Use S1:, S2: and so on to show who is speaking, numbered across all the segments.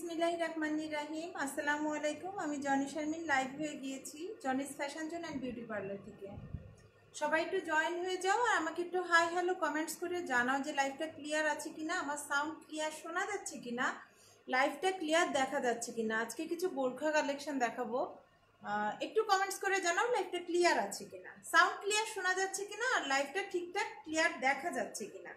S1: বিসমিল্লাহির রহমানির রহিম। আসসালামু আলাইকুম। আমি জনি শারমিন লাইভ হয়ে গিয়েছি জনিস fashion zone and beauty parlour থেকে। সবাই একটু জয়েন হয়ে যাও আর আমাকে একটু হাই হ্যালো কমেন্টস করে জানাও যে লাইভটা ক্লিয়ার আছে কিনা, আমার সাউন্ড ক্লিয়ার শোনা যাচ্ছে কিনা, লাইভটা ক্লিয়ার দেখা যাচ্ছে কিনা। আজকে কিছু বোরখা কালেকশন দেখাবো, একটু কমেন্টস করে জানাও লাইভটা ক্লিয়ার আছে কিনা, সাউন্ড ক্লিয়ার শোনা যাচ্ছে কিনা, আর লাইভটা ঠিকঠাক ক্লিয়ার দেখা যাচ্ছে কিনা।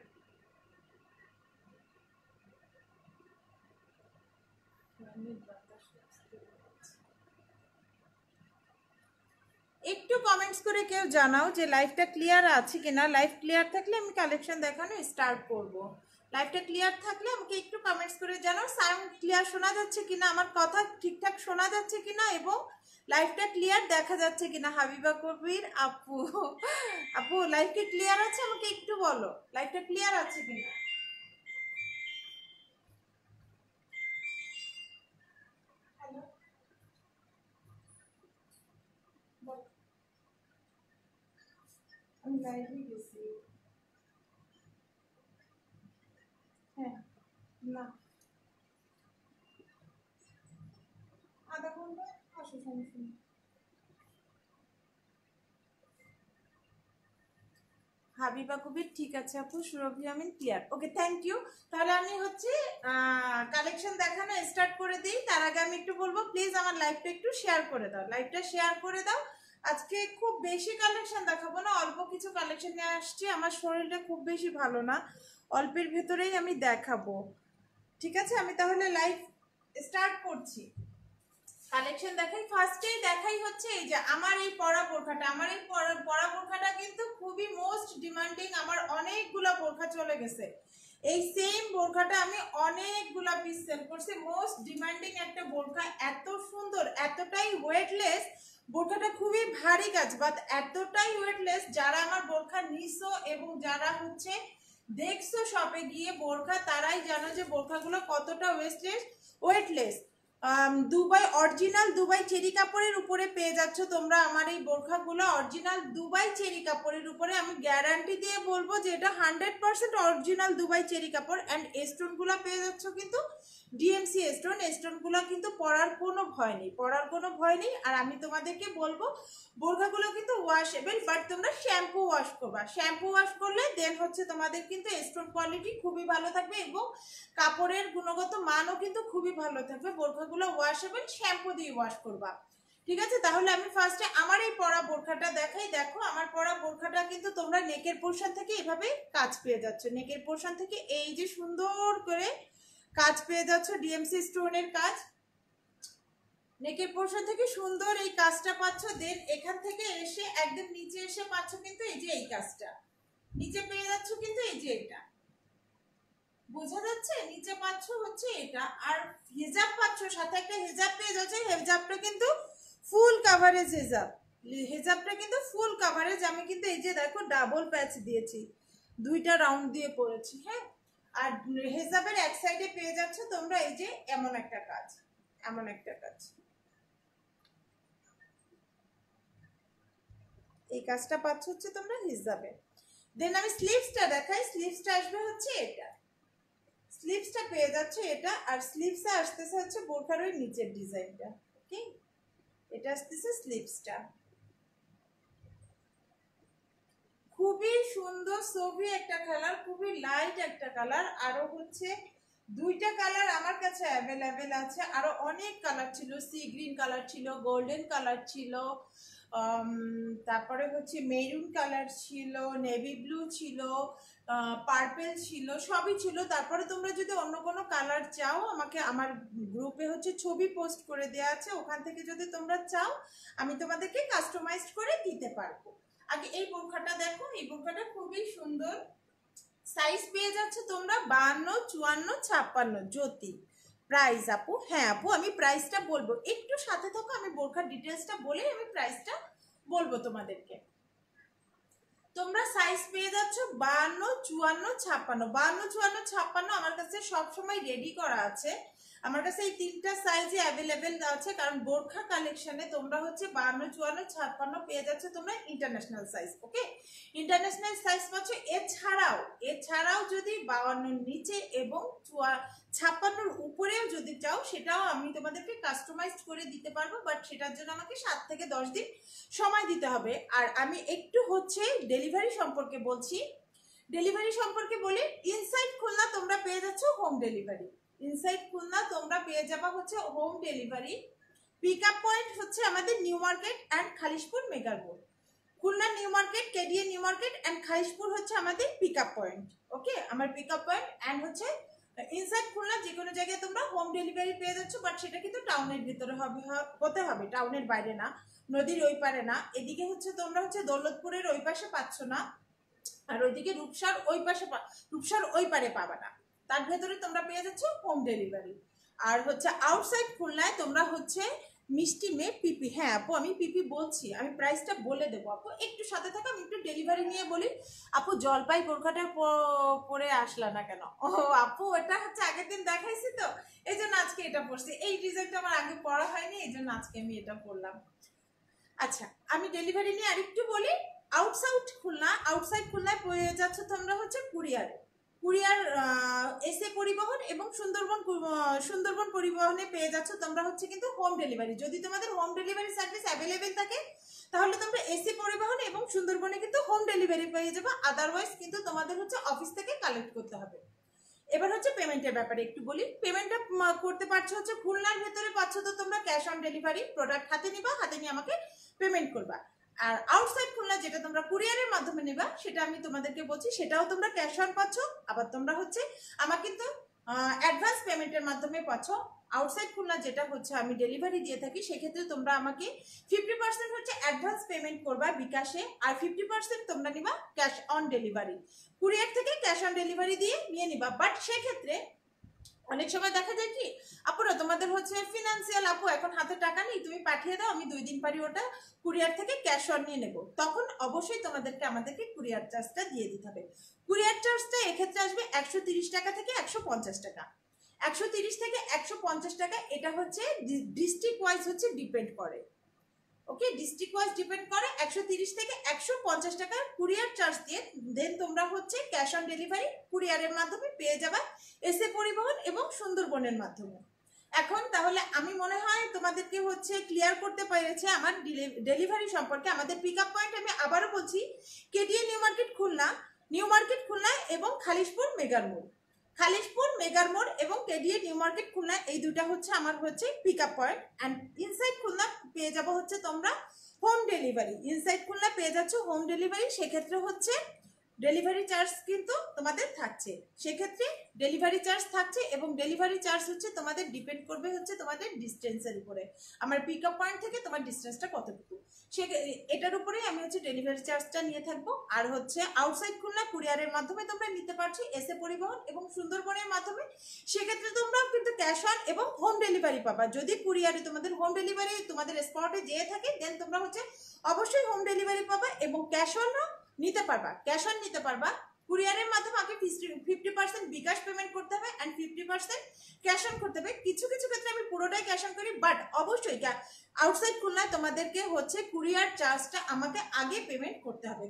S1: একটু কমেন্টস করে কেউ জানাও যে লাইভটা ক্লিয়ার আছে কিনা। লাইভ ক্লিয়ার থাকলে আমি কালেকশন দেখানো স্টার্ট করব। লাইভটা ক্লিয়ার থাকলে আমাকে একটু কমেন্টস করে জানাও সাউন্ড ক্লিয়ার শোনা যাচ্ছে কিনা, আমার কথা ঠিকঠাক শোনা যাচ্ছে কিনা, এবং লাইভটা ক্লিয়ার দেখা যাচ্ছে কিনা। হাবিবা কবির আপু, আপু লাইভটা ক্লিয়ার আছে, আমাকে একটু বলো লাইভটা ক্লিয়ার আছে কিনা। আমি লাইভে গেছি। হ্যাঁ, না আধা ঘন্টা আসো, সমস্যা নেই। হাবিবা কবির ঠিক আছে আপু, Surabhi Amin clear, okay thank you. তাহলে আমি হচ্ছে কালেকশন দেখানো স্টার্ট করে দিই। তার আগে আমি একটু বলবো প্লিজ আমার লাইভটা একটু শেয়ার করে দাও, লাইভটা শেয়ার করে দাও। আজকে খুব বেশি কালেকশন দেখাবো না, অল্প কিছু কালেকশন নিয়ে আসছি। আমার শরীরটা খুব বেশি ভালো না, অল্পের ভেতরেই আমি দেখাবো। ঠিক আছে, আমি তাহলে লাইভ স্টার্ট করছি। কালেকশন দেখাই, ফার্স্টেই দেখাই হচ্ছে এই যে আমার এই পরা বোরখাটা। আমার এই পরা বোরখাটা কিন্তু খুবই মোস্ট ডিমান্ডিং, আমার অনেকগুলা বোরখা চলে গেছে। এই সেম বোরখাটা আমি অনেকগুলা পিস সেল করছি। মোস্ট ডিমান্ডিং একটা বোরখা, এত সুন্দর, এতটাই ওয়েটলেস। বোরখাটা খুবই ভারী কাজ, বাট এতটাই ওয়েটলেস। যারা আমার বোরখা নিছো এবং যারা হচ্ছে দেখছো শপে গিয়ে বোরখা, তারাই জানো যে বোরখাগুলো কতটা weightless. Dubai original Dubai cherry কাপড়ের উপরে পেয়ে যাচ্ছ তোমরা আমার এই বোরখাগুলো। অরিজিনাল দুবাই চেরি কাপড়ের উপরে, আমি গ্যারান্টি দিয়ে বলবো যে এটা 100% অরিজিনাল দুবাই চেরি কাপড়। অ্যান্ড স্টোনগুলো পেয়ে যাচ্ছ কিন্তু ডিএমসি স্টোন। স্টোনগুলো কিন্তু পরার কোনো ভয় নেই, পরার কোনো ভয় নেই। আর আমি তোমাদেরকে বলবো বোরখাগুলো কিন্তু ওয়াশেবল, বাট তোমরা শ্যাম্পু ওয়াশ করবা। শ্যাম্পু ওয়াশ করলে দেন হচ্ছে তোমাদের কিন্তু স্টোন কোয়ালিটি খুবই ভালো থাকবে এবং কাপড়ের গুণগত মানও কিন্তু খুবই ভালো থাকবে। বোরখাগুলো ওয়াশেবল, শ্যাম্পু দিয়ে ওয়াশ করবা। ঠিক আছে, তাহলে আমি ফার্স্টে আমার এই পরা বোরখাটা দেখাই। দেখো আমার পরা বোরখাটা কিন্তু তোমরা নেকের পোর্শন থেকে এভাবে কাজ পেয়ে যাচ্ছ। নেকের পোর্শন থেকে এই যে সুন্দর করে কাজ পেয়ে যাচ্ছ, ডিএমসি স্টোনের কাজ। নেকের পোর্শন থেকে সুন্দর এই কাজটা পাচ্ছ। দেন এখান থেকে এসে একদম নিচে এসে পাচ্ছ কিন্তু এই যে এই কাজটা নিচে পেয়ে যাচ্ছ কিন্তু এই যে এটা বোঝা যাচ্ছে, নিচে পাচ্ছ হচ্ছে এটা। আর হিজাব পাচ্ছ, সাথে একটা হিজাব পেয়ে যাচ্ছে। হিজাবটা কিন্তু ফুল কাভারেজ হিজাব, হিজাবটা কিন্তু ফুল কাভারেজ। আমি কিন্তু এই যে দেখো ডাবল প্যাচ দিয়েছি, দুইটা রাউন্ড দিয়ে পরেছি। হ্যাঁ, আর হিজাবের এক সাইডে পেয়ে যাচ্ছ তোমরা এই যে এমন একটা কাজ, এমন একটা কাজ। এই কাজটা পাচ্ছ হচ্ছে তোমরা হিজাবে। দেন আমি স্লিভসটা দেখাই। স্লিভসটা আসবে হচ্ছে এটা, স্লিভসটা পেয়ে যাচ্ছে এটা। আর স্লিভসে আসতেছে হচ্ছে বোরখার ওই নিচের ডিজাইনটা। ওকে, এটা আসতেছে স্লিভসটা। খুবই সুন্দর সোভি একটা কালার, খুবই লাইট একটা কালার। আরো হচ্ছে দুইটা কালার আমার কাছে অ্যাভেলেবেল আছে, আরো অনেক কালার ছিল। সি গ্রিন কালার ছিল, গোল্ডেন কালার ছিল, তারপরে হচ্ছে মেরুন কালার ছিল, নেভি ব্লু ছিল, পার্পেল ছিল, সবই ছিল। তারপরে তোমরা যদি অন্য কোনো কালার চাও, আমাকে আমার গ্রুপে হচ্ছে ছবি পোস্ট করে দেওয়া আছে, ওখান থেকে যদি তোমরা চাও আমি তোমাদেরকে কাস্টমাইজ করে দিতে পারবো। আগে এই বোরখাটা দেখো, এই বোরখাটা খুবই সুন্দর। সাইজ পেয়ে যাচ্ছে তোমরা 52, 54, 56। জ্যোতি প্রাইস আপু, হ্যাঁ আপু আমি প্রাইসটা বলবো, একটু সাথে থাকো। আমি বোরখার ডিটেলসটা বলে আমি প্রাইসটা বলবো তোমাদেরকে। তোমরা সাইজ পেয়ে যাচ্ছ 52, 54, 56। 52, 54, 56 আমার কাছে সবসময় রেডি করা আছে। আমার কাছে এই তিনটা সাইজে অ্যাভেলেবেল আছে, কারণ বোরখা কালেকশনে তোমরা হচ্ছে 52, 54, 56 পেয়ে যাচ্ছ তোমরা international size. Okay, international size পাচ্ছ। এছাড়াও যদি 52 নিচে এবং 56 উপরেও যদি চাও সেটাও আমি তোমাদেরকে কাস্টমাইজ করে দিতে পারবো, বাট সেটার জন্য আমাকে 7 থেকে 10 দিন সময় দিতে হবে। আর আমি একটু হচ্ছে ডেলিভারি সম্পর্কে বলছি। ডেলিভারি সম্পর্কে বলি, ইনসাইড খুলনা তোমরা পেয়ে যাচ্ছ হোম ডেলিভারি। ইনসাইড খুলনা তোমরা পেয়ে যাবা হচ্ছে home delivery. Pick up point হচ্ছে আমাদের new market and Khalishpur mega মোড়। Khulna new market, KDA new market and Khalishpur হচ্ছে আমাদের পিক আপ পয়েন্ট। ওকে, আমার পিক আপ পয়েন্ট অ্যান্ড হচ্ছে ইনসাইড খুলনা যে কোনো জায়গায় তোমরা হোম ডেলিভারি পেয়ে যাচ্ছ, বাট সেটা কিন্তু টাউনের ভিতরে হতে হবে, টাউনের বাইরে না, নদীর ওই পারে না। এদিকে হচ্ছে তোমরা হচ্ছে দৌলতপুরের ওই পাশে পাচ্ছ না, আর ওইদিকে রূপসার ওই পারে পাবা না, তার ভেতরে তোমরা পেয়ে যাচ্ছ হোম ডেলিভারি। আর হচ্ছে আউটসাইড খুলনায় তোমরা হচ্ছে মিষ্টি মেয়ে পিপি। হ্যাঁ আপু, আমি পিপি বলছি, আমি প্রাইসটা বলে দেবো আপু, একটু সাথে থাকো, আমি একটু ডেলিভারি নিয়ে বলি। আপু জলপাই বোরখাটা পরে আসলা না কেন? ও আপু, এটা হচ্ছে আগের দিন দেখাইছি তো, এই জন্য আজকে এটা পরছি। এই ডিজাইনটা আমার আগে পরা হয়নি, এই জন্য আজকে আমি এটা পরলাম। আচ্ছা, আমি ডেলিভারি নিয়ে আরেকটু বলি। আউটসাইড খুলনায় পেয়ে যাচ্ছ তোমরা হচ্ছে কুরিয়ার এসে পরিবহন এবং সুন্দরবন পরিবহনে পেয়ে যাচ্ছ তোমরা হচ্ছে কিন্তু হোম ডেলিভারি। যদি তোমাদের হোম ডেলিভারি সার্ভিস অ্যাভেলেবেল থাকে তাহলে তোমরা এসি পরিবহন এবং সুন্দরবনে কিন্তু হোম ডেলিভারি পেয়ে যাবে, আদারওয়াইজ কিন্তু তোমাদের হচ্ছে অফিস থেকে কালেক্ট করতে হবে। এবার হচ্ছে পেমেন্টের ব্যাপারে একটু বলি। পেমেন্টটা করতে পারছো হচ্ছে খুলনার ভেতরে পাচ্ছ তো তোমরা ক্যাশ অন ডেলিভারি, প্রোডাক্ট হাতে নিবা, হাতে নিয়ে আমাকে পেমেন্ট করবা। আর আউটসাইড খুলনা যেটা তোমরা কুরিয়ারের মাধ্যমে নেবা সেটা আমি তোমাদেরকে বলছি, সেটাও তোমরা ক্যাশ অন পাচ্ছ, আবার তোমরা হচ্ছে আমাকে কিন্তু অ্যাডভান্স পেমেন্টের মাধ্যমে পাচ্ছ। আউটসাইড খুলনা যেটা হচ্ছে আমি ডেলিভারি দিয়ে থাকি, সেক্ষেত্রে তোমরা আমাকে 50% হচ্ছে অ্যাডভান্স পেমেন্ট করবা বিকাশে, আর 50% তোমরা নিবা ক্যাশ অন ডেলিভারি। কুরিয়ার থেকে ক্যাশ অন ডেলিভারি দিয়ে নিয়ে নিবা, বাট সেক্ষেত্রে অনেক সময় দেখা যায় কি আপুরা তোমাদের হচ্ছে ফিনান্সিয়াল, আপু এখন হাতে টাকা নেই, তুমি পাঠিয়ে দাও, আমি 2 দিন পরে ওটা কুরিয়ার থেকে ক্যাশ অন নিয়ে নেব, তখন অবশ্যই আমাদেরকে কুরিয়ার চার্জটা দিয়ে দিতে হবে। কুরিয়ার চার্জটা এক্ষেত্রে আসবে 130 টাকা থেকে 150 টাকা। 130 থেকে 150 টাকা, এটা হচ্ছে ডিস্ট্রিক্ট ওয়াইজ হচ্ছে ডিপেন্ড করে। ওকে, ডিস্ট্রিক্ট ওয়াইজ ডিপেন্ড করে। 130 থেকে 150 টাকা কুরিয়ার চার্জ দিয়ে দেন তোমরা হচ্ছে ক্যাশ অন ডেলিভারি কুরিয়ারের মাধ্যমে পেয়ে যাবে এসে পরিবহন এবং সুন্দরবনের মাধ্যমে। এখন তাহলে আমি মনে হয় তোমাদেরকে হচ্ছে ক্লিয়ার করতে পেরেছে আমার ডেলিভারি সম্পর্কে। আমাদের পিক আপ পয়েন্ট আমি আবারও বলছি, কেডিএ নিউ মার্কেট খুলনা এবং খালিশপুর মেগার মোড় এবং কেডিএ নিউ মার্কেট খুলনা, এই দুটা হচ্ছে আমার হচ্ছে pick up point. And inside Khulna পেয়ে যাবো হচ্ছে তোমরা হোম ডেলিভারি। ইনসাইড খুলনা পেয়ে যাচ্ছ হোম ডেলিভারি, সেক্ষেত্রে হচ্ছে ডেলিভারি চার্জ কিন্তু তোমাদের থাকছে, সেক্ষেত্রে ডেলিভারি চার্জ থাকছে এবং ডেলিভারি চার্জ হচ্ছে তোমাদের ডিপেন্ড করবে হচ্ছে তোমাদের ডিস্টেন্সের উপরে, আমার পিক আপ পয়েন্ট থেকে তোমার ডিস্টেন্সটা কতটুকু, এটার উপরেই আমি হচ্ছে ডেলিভারি চার্জটা নিয়ে থাকবো। আর হচ্ছে আউটসাইড খুলনা কুরিয়ারের মাধ্যমে তোমরা নিতে পারছো এসে পরিবহন এবং সুন্দরবনের মাধ্যমে, সেক্ষেত্রে তোমরা কিন্তু ক্যাশ অন এবং হোম ডেলিভারি পাবা। যদি কুরিয়ারে তোমাদের হোম ডেলিভারি তোমাদের স্পটে যেয়ে থাকে দেন তোমরা হচ্ছে অবশ্যই হোম ডেলিভারি পাবা এবং ক্যাশ অনও নিতে পারবা। কুরিয়ারের মাধ্যমে আগে 50% বিকাশ পেমেন্ট করতে হবে এন্ড 50% ক্যাশ অন করতে হবে। কিছু ক্ষেত্রে আমি পুরোটাই ক্যাশ অন করি, বাট অবশ্যই আউটসাইড খুলনায় তোমাদেরকে হচ্ছে কুরিয়ার চার্জটা আমাকে আগে পেমেন্ট করতে হবে,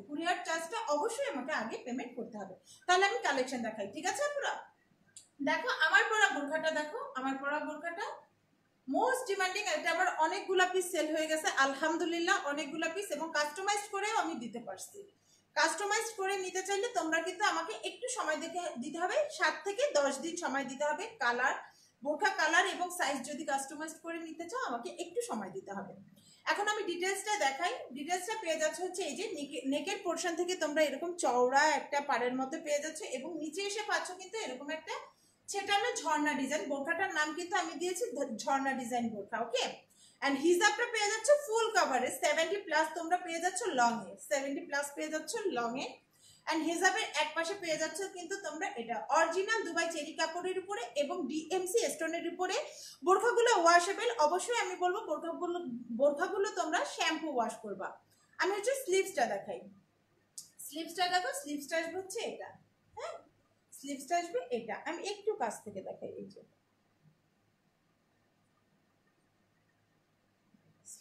S1: তাহলে আমি কালেকশন দেখাই। ঠিক আছে আপুরা, দেখো আমার পরা বোরখাটা মোস্ট ডিমান্ডিং, এটা আমার অনেকগুলা পিস সেল হয়ে গেছে আলহামদুলিল্লাহ, অনেকগুলা পিস, এবং কাস্টমাইজ করেও আমি দিতে পারছি। কাস্টমাইজ করে নিতে চাইলে তোমরা কিন্তু আমাকে একটু সময় দিতে হবে, 7 থেকে 10 দিন সময় দিতে হবে। বোরখা কালার এবং সাইজ যদি কাস্টমাইজ করে নিতে চাও আমাকে একটু সময় দিতে হবে। এখন আমি ডিটেলসটা দেখাই। ডিটেলসটা পেয়ে যাচ্ছে হচ্ছে এই যে নেকের পোর্শন থেকে তোমরা এরকম চওড়া একটা পাড়ের মধ্যে পেয়ে যাচ্ছে এবং নিচে এসে পাচ্ছ কিন্তু এরকম একটা ছেটানো ঝর্ণা ডিজাইন। বোরখাটার নাম কিন্তু আমি দিয়েছি ঝর্ণা ডিজাইন বোরখা। ওকে, এন্ড হিজাবটা পেয়ে যাচ্ছ ফুল কভারে 70+ তোমরা পেয়ে যাচ্ছ লং এ, 70+ পেয়ে যাচ্ছ লং এ। এন্ড হিজাবের এক পাশে পেয়ে যাচ্ছ কিন্তু তোমরা এটা অরিজিনাল দুবাই চেরি কাপড়ের উপরে এবং ডিএমসি স্টোনের উপরে। বোরখাগুলো ওয়াশেবল, অবশ্যই আমি বলবো বোরখাগুলো তোমরা শ্যাম্পু ওয়াশ করবা। আমি হচ্ছে স্লিভসটা দেখাই। স্লিভসটা আসবে হচ্ছে এটা, হ্যাঁ স্লিভসটা আসবে এটা, আমি একটু কাছ থেকে দেখাই। এই যে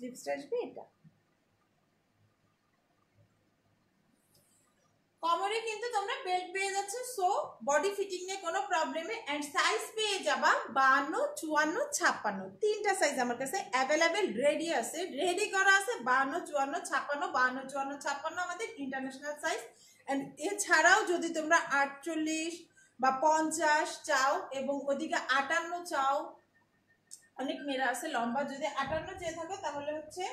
S1: স্লিভসটা আসবে এটা। কোমরে কিন্তু তোমরা বেল্ট পেয়ে যাচ্ছে, সো বডি ফিটিং নিয়ে কোনো প্রবলেমে। এন্ড সাইজ পেয়ে যাবা 52, 54, 56, তিনটা সাইজ আমার কাছে অ্যাভেলেবেল রেডি আছে, রেডি করা আছে। 52, 54, 56, 52, 54, 56 আমাদের ইন্টারন্যাশনাল সাইজ। এন্ড এছাড়াও যদি তোমরা 48 বা 50 চাও এবং ওদিকে 58 চাও, অনেক মেয়েরা আছে লম্বা, যদি 58 চেয়ে থাকো তাহলে হচ্ছে,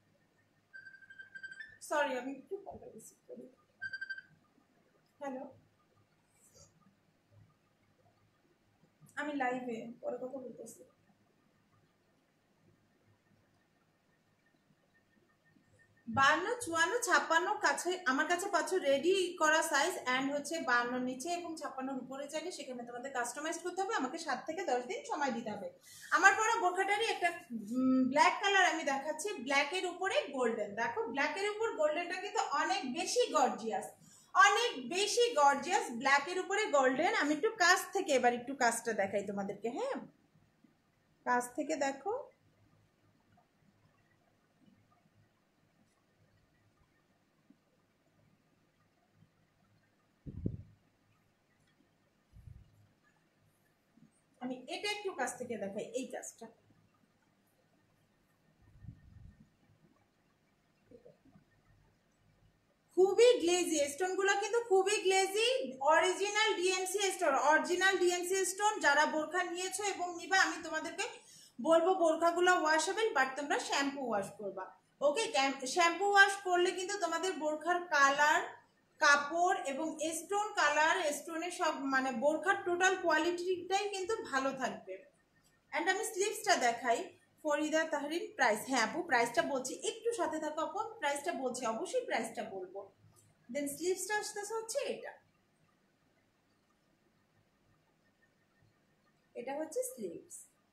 S1: সরি আমি একটু কলটা রিসিভ করি। হ্যালো, আমি লাইভে পরে কথা বলতেছি। 52, 54, 56 কাছে আমার কাছে পাচ্ছ রেডি করা সাইজ। অ্যান্ড হচ্ছে 52 নিচে এবং 56 উপরে চাইলে সেখানে তোমাদের কাস্টমাইজ করতে হবে, আমাকে 7 থেকে 10 দিন সময় দিতে হবে। আমার পরে বোরখাটারই একটা ব্ল্যাক কালার আমি দেখাচ্ছি, ব্ল্যাকের উপরে গোল্ডেন। দেখো ব্ল্যাকের উপর গোল্ডেনটা কিন্তু অনেক বেশি গর্জিয়াস, অনেক বেশি গর্জিয়াস। ব্ল্যাকের উপরে গোল্ডেন। আমি একটু কাছ থেকে এবার একটু কাজটা দেখাই তোমাদেরকে। হ্যাঁ, কাছ থেকে দেখো। আমি এটা একটু কাছ থেকে দেখাই, এই কাজটা খুবই গ্লেজি, স্টোন গুলো কিন্তু খুবই glazy. Original DMC stone, original DMC stone. যারা বোরখা নিয়েছো এবং নিবা, আমি তোমাদেরকে বলবো বোরখাগুলো ওয়াশেবল, বাট তোমরা শ্যাম্পু ওয়াশ করবা। ওকে, শ্যাম্পু ওয়াশ করলে কিন্তু তোমাদের বোরখার কালার, কাপড় এবং স্টোন কালার, স্টোনের সব মানে বোরখার টোটাল কোয়ালিটিটাই কিন্তু ভালো থাকবে। অ্যান্ড আমি স্লিভসটা দেখাই। ফরিদা তাহরিন প্রাইস, হ্যাঁ আপু প্রাইসটা বলছি, একটু সাথে থাকো আপু, প্রাইসটা বলছি, অবশ্যই প্রাইসটা বলবো। দেন স্লিভসটা আসতেছে হচ্ছে এটা, এটা হচ্ছে স্লিভস।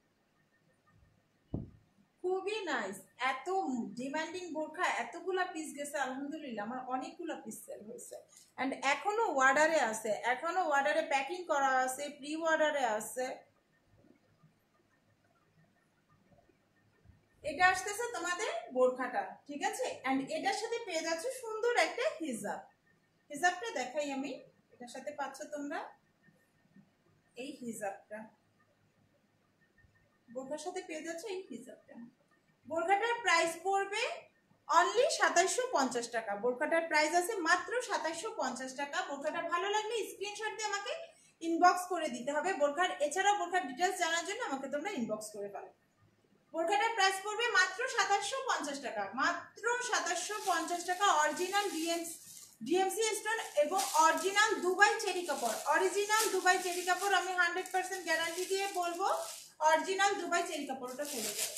S1: খুবই নাইস। এত ডিমান্ডিং বোরখা, এতগুলা পিস গেছে আলহামদুলিল্লাহ, আমার অনেকগুলা পিস সেল হয়েছে। অ্যান্ড এখনো অর্ডারে আছে, এখনো অর্ডারে প্যাকিং করা আছে, প্রি অর্ডারে আছে। এটা আসতেছে তোমাদের বোরখাটা, ঠিক আছে। এন্ড এটার সাথে পেয়ে যাচ্ছ সুন্দর একটা হিজাব। হিজাবটা দেখাই আমি, এটার সাথে পাচ্ছ তোমরা এই হিজাবটা, বোরখার সাথে পেয়ে যাচ্ছ এই হিজাবটা। বোরখাটার প্রাইস পড়বে অনলি 2750 টাকা। বোরখাটার প্রাইস আছে মাত্র 2750 টাকা। বোরখাটা ভালো লাগলে স্ক্রিনশট দিয়ে আমাকে ইনবক্স করে দিতে হবে। বোরখার এছাড়াও বোরখার ডিটেলস জানার জন্য আমাকে তোমরা ইনবক্স করে পাবে। বোরখাটার প্রাইস পড়বে মাত্র 2750 টাকা, মাত্র 2750 টাকা। অরিজিনাল ডিএমসি স্টোন এবং অরিজিনাল দুবাই চেরি কাপড়, অরিজিনাল দুবাই চেরি কাপড়। আমি 100% গ্যারান্টি দিয়ে বলবো অরিজিনাল দুবাই চেরি কাপড়টা চলে যাবে।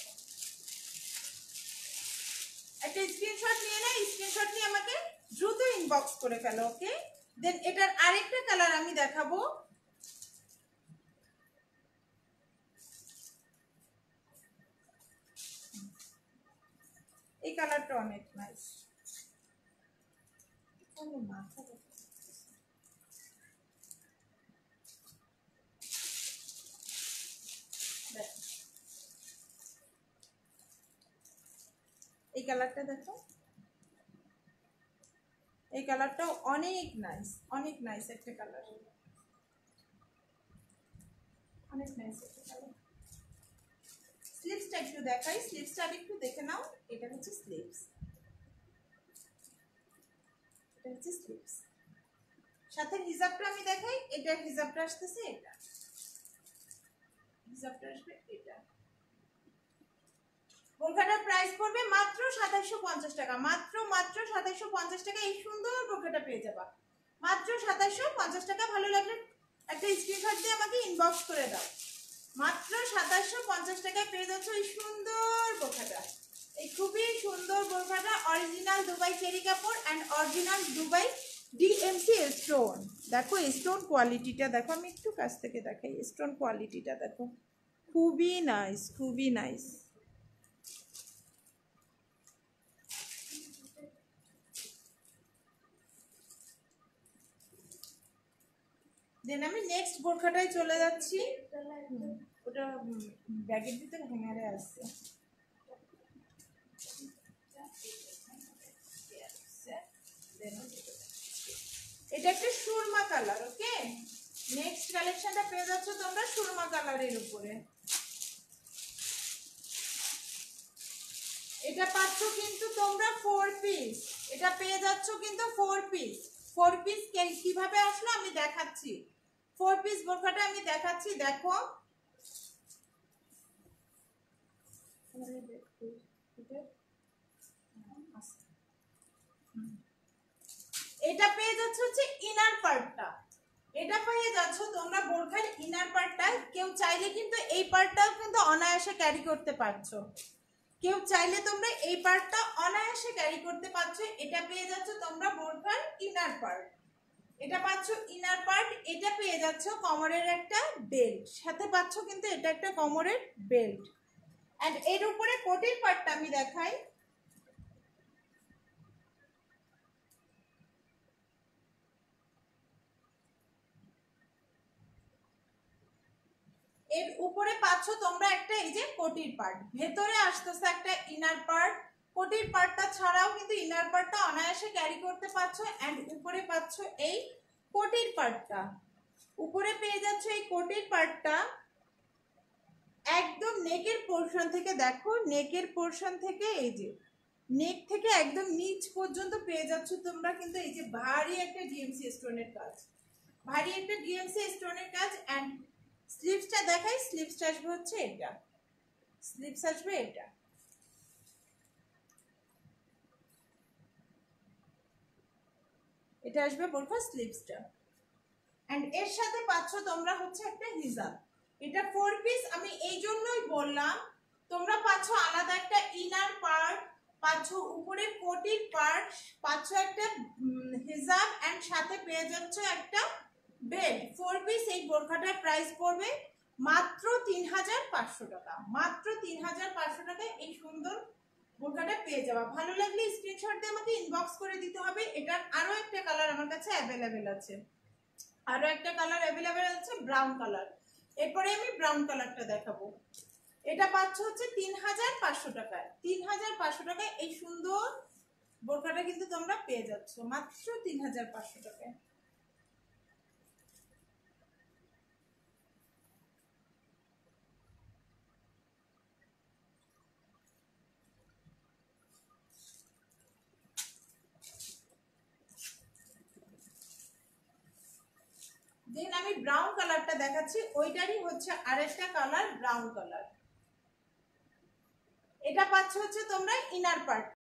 S1: একটা স্ক্রিনশট নিয়ে নাও, স্ক্রিনশট নিয়ে আমাকে দ্রুত ইনবক্স করে ফেলো। ওকে, দেন এটার আরেকটা কালার আমি দেখাবো। এই কালারটা অনেক নাইস। এই কালারটা দেখো, এই কালারটাও অনেক নাইস, অনেক নাইস একটা কালার, অনেক নাইস একটা কালার। স্লিভসটা একটু দেখাই, স্লিভসটা একটু দেখে নাও। এটা হচ্ছে স্লিভস, এটা হচ্ছে স্লিভস। সাথে হিজাবটা আমি দেখাই, এটার হিজাবটা আসতেছে, এটা হিজাবটা আসবে এটা। বোরখাটার প্রাইস পড়বে মাত্র 2750 টাকা, মাত্র 2750 টাকা। এই সুন্দর বোরখাটা পেয়ে যাবা মাত্র 2750 টাকা। ভালো লাগলে একটা স্ক্রিনশট দিয়ে আমাকে ইনবক্স করে দাও। মাত্র 2750 টাকায় পেয়ে যাচ্ছ এই সুন্দর বোরখাটা, এই খুবই সুন্দর বোরখাটা। অরিজিনাল দুবাই চেরি কাপড় and original Dubai DMC stone. দেখো স্টোন কোয়ালিটিটা দেখো, আমি একটু কাছ থেকে দেখাই, স্টোন কোয়ালিটিটা দেখো, খুবই নাইস, খুবই নাইস। দেন আমি নেক্সট বোরখাটায় চলে যাচ্ছি। ওটা ব্যাগের ভিতরে হ্যাঙ্গারে আসছে। এটা একটা সুরমা কালার। ওকে, নেক্সট কালেকশনটা পেয়ে যাচ্ছ তোমরা সুরমা কালারের উপরে। এটা পাচ্ছ কিন্তু তোমরা 4 পিস, এটা পেয়ে যাচ্ছ কিন্তু 4 পিস। 4 পিস কিভাবে আসলো আমি দেখাচ্ছি। 4 পিস বোরখাটা আমি দেখাচ্ছি, দেখো। এটা পেয়ে যাচ্ছে হচ্ছে ইনার পার্টটা, এটা পেয়ে যাচ্ছ তোমরা বোরখার ইনার পার্টটা। কেউ চাইলে কিন্তু এই পার্টটাও কিন্তু অনায়াসে ক্যারি করতে পারছো, কেউ চাইলে তোমরা এই পার্টটা অনায়াসে ক্যারি করতে পারছো। এটা পেয়ে যাচ্ছ তোমরা বোরখার ইনার পার্ট, এটা পাচ্ছ ইনার পার্ট। এটা পেয়ে যাচ্ছ কোমরের একটা বেল্ট, সাথে পাচ্ছ কিন্তু এটা একটা কোমরের বেল্ট। এন্ড এর উপরে কোটির পার্টটা আমি দেখাই। এর উপরে পাচ্ছ তোমরা একটা এই যে কোটির পার্ট, ভেতরে আসতেছে একটা ইনার পার্ট। কোটির পার্টটা ছাড়াও কিন্তু ইনার পার্টটা অনায়াসে ক্যারি করতে পারছো। এন্ড উপরে পাচ্ছ এই কোটির পার্টটা, উপরে পেয়ে যাচ্ছ এই কোটির পার্টটা। একদম নেকের পোরশন থেকে দেখো, নেকের পোরশন থেকে এই যে নেক থেকে একদম নিচ পর্যন্ত পেয়ে যাচ্ছ তোমরা কিন্তু এই যে ভারী একটা ডিএমসি স্টোনের কাজ, ভারী একটা ডিএমসি স্টোনের কাজ। এন্ড স্লিভসটা দেখাই, স্লিভসটা আসবে হচ্ছে এটা, স্লিভস আসবে এটা। এটা আসবে বোরখা স্লিভসটা। এন্ড এর সাথে পাচ্ছ তোমরা হচ্ছে একটা হিজাব। এটা 4 পিস, আমি এই জন্যই বললাম তোমরা পাচ্ছ আলাদা একটা ইনার পার্ট, পাচ্ছ উপরে কোটির পার্ট, পাচ্ছ একটা হিজাব, এন্ড সাথে পেয়ে যাচ্ছ একটা বেল্ট। 4 পিস এই বোরখাটার প্রাইস পড়বে মাত্র 3500 টাকা, মাত্র 3500 টাকায় এই সুন্দর বোরখাটা পেয়ে যাওয়া। ভালো লাগলে স্ক্রিনশট দিয়ে আমাকে ইনবক্স করে দিতে হবে। এটার আরো একটা কালার আমার কাছে অ্যাভেলেবেল আছে, আরো একটা কালার অ্যাভেলেবেল আছে ব্রাউন কালার। এরপরে আমি ব্রাউন কালারটা দেখাবো। এটা পাচ্ছ হচ্ছে 3500 টাকায়, 3500 টাকায় এই সুন্দর বোরখাটা কিন্তু তোমরা পেয়ে যাচ্ছ মাত্র 3500 টাকায়। দেন আমি ব্রাউন কালারটা দেখাচ্ছি, ওইটারই হচ্ছে আরেকটা কালার ব্রাউন কালার। এটা পাচ্ছ হচ্ছে তোমরা ইনার পার্ট,